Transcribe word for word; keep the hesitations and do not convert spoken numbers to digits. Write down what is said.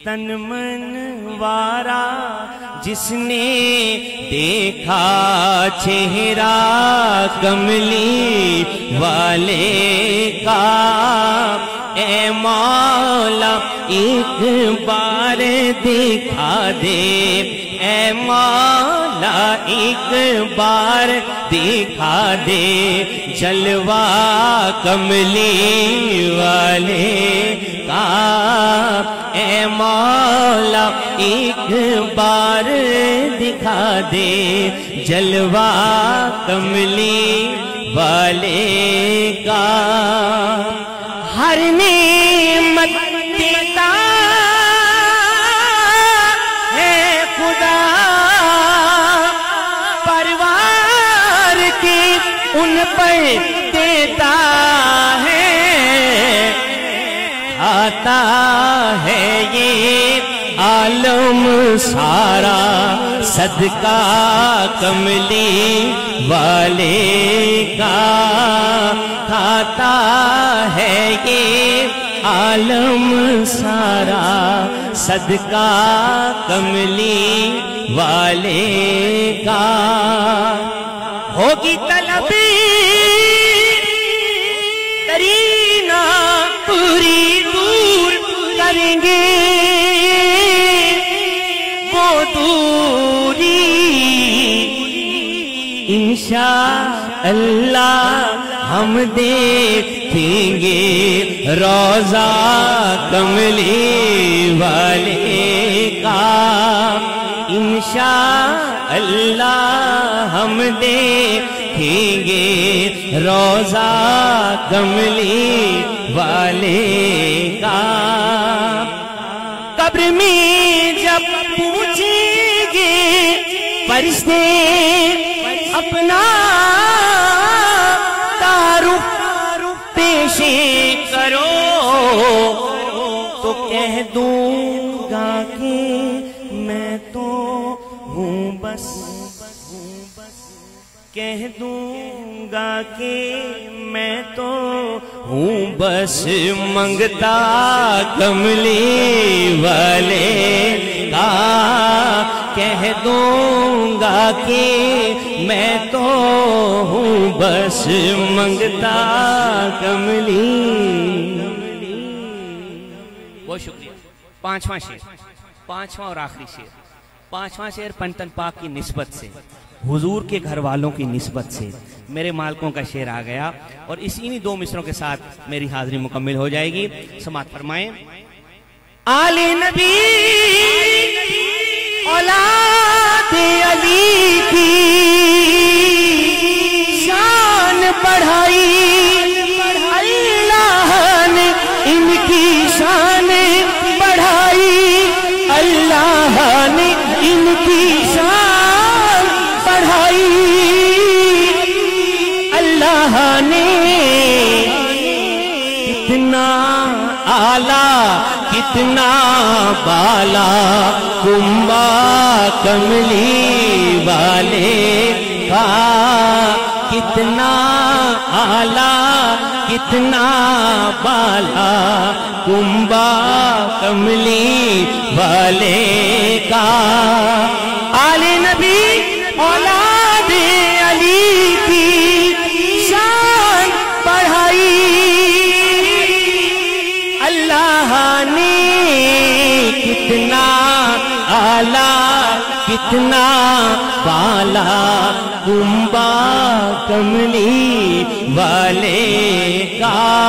تن من وارا جس نے دیکھا چہرہ کملی والے کا، اے مولا ایک بار دکھا دے، اے مولا ایک بار دکھا دے جلوہ کملی والے کا، اے مولا ایک بار دکھا دے جلوہ کملی والے کا۔ ہر نعمت دیتا ہے خدا، پروار کی ان پر دیتا ہے، آتا ہے یہ عالم سارا صدقہ کملی والے کا، کھاتا ہے یہ عالم سارا صدقہ کملی والے کا۔ ہوگی طلب ترینا پوری دور کریں گے وہ دوری، انشاءاللہ ہم دیکھیں گے روضہ کملی والے کا، انشاءاللہ ہم دیکھیں گے روضہ کملی والے کا۔ قبر میں جب پوچھیں گے فرشتے اپنا تعارف پیش کرو، تو کہہ دوں گا کہ میں تو ہوں بس، کہہ دوں گا کہ میں تو ہوں بس منگتا کملی والے کا، کہہ دوں گا کہ میں تو ہوں بس منگتا کملی۔ بہت شکریہ۔ پانچواں شعر، پانچواں اور آخری شعر، پانچواں شعر پنتن پاک کی نسبت سے، حضور کے گھر والوں کی نسبت سے میرے مالکوں کا شعر آ گیا، اور اسی دو مصروں کے ساتھ میری حاضری مکمل ہو جائے گی۔ سماعت فرمائیں۔ آل نبی اولاد علی کی شان بڑھائی، اللہ نے ان کی شان بڑھائی، اللہ نے ان کی شان بڑھائی، اللہ نے کتنا اعلیٰ کتنا بالا کنبہ کملی والے کا، کتنا اعلیٰ کتنا بالا کنبہ کملی والے کا۔ آل نبی اولاد علی کی شان بڑھائی، اللہ نے کتنا اعلیٰ کتنا بالا کنبہ کملی والے کا۔